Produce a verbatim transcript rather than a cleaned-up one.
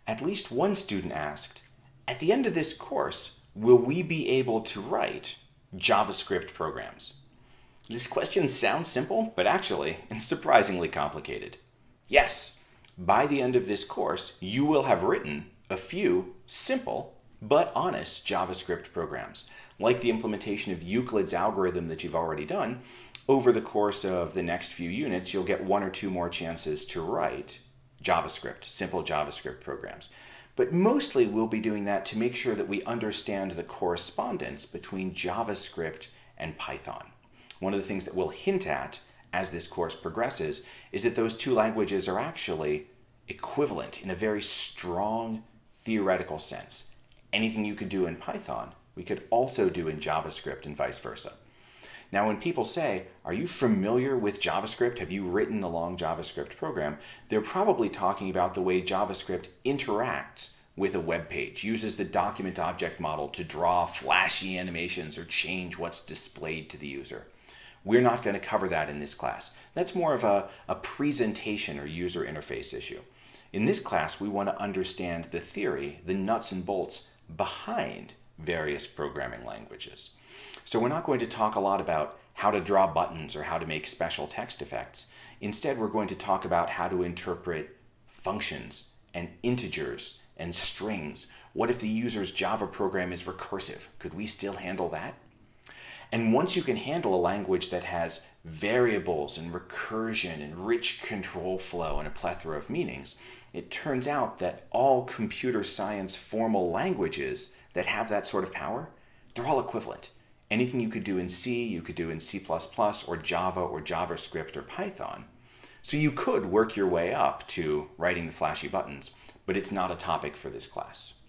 At least one student asked, at the end of this course, will we be able to write JavaScript programs? This question sounds simple, but actually it's surprisingly complicated. Yes, by the end of this course, you will have written a few simple but honest JavaScript programs. Like the implementation of Euclid's algorithm that you've already done, over the course of the next few units, you'll get one or two more chances to write JavaScript, simple JavaScript programs. But mostly we'll be doing that to make sure that we understand the correspondence between JavaScript and Python. One of the things that we'll hint at as this course progresses is that those two languages are actually equivalent in a very strong theoretical sense. Anything you could do in Python, we could also do in JavaScript and vice versa. Now, when people say, are you familiar with JavaScript? Have you written a long JavaScript program? They're probably talking about the way JavaScript interacts with a web page, uses the document object model to draw flashy animations or change what's displayed to the user. We're not going to cover that in this class. That's more of a, a presentation or user interface issue. In this class, we want to understand the theory, the nuts and bolts behind various programming languages. So we're not going to talk a lot about how to draw buttons or how to make special text effects. Instead, we're going to talk about how to interpret functions and integers and strings. What if the user's Java program is recursive? Could we still handle that? And once you can handle a language that has variables and recursion and rich control flow and a plethora of meanings, it turns out that all computer science formal languages that have that sort of power, they're all equivalent. Anything you could do in C, you could do in C plus plus or Java or JavaScript or Python. So you could work your way up to writing the flashy buttons, but it's not a topic for this class.